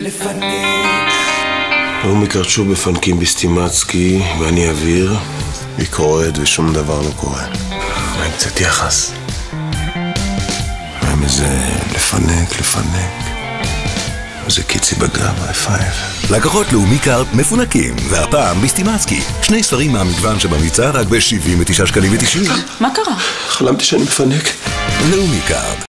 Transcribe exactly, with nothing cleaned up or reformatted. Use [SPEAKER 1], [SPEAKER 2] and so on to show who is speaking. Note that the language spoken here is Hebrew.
[SPEAKER 1] לפנק.
[SPEAKER 2] לאומי קרצ'ו בפנקים בסטימצקי, ואני אוויר.
[SPEAKER 3] היא קוראת ושום דבר לא קורה.
[SPEAKER 2] מה עם קצת יחס?
[SPEAKER 3] מה עם איזה לפנק, לפנק? איזה קיצי בגב, פייב.
[SPEAKER 4] לקוחות לאומי קארד מפונקים, והפעם בסטימצקי. שני ספרים מהמגוון שבמבצע רק ב-שבעים ותשעה שקלים ותשעים.
[SPEAKER 2] מה קרה? חלמתי שאני מפנק.
[SPEAKER 4] לאומי קארד.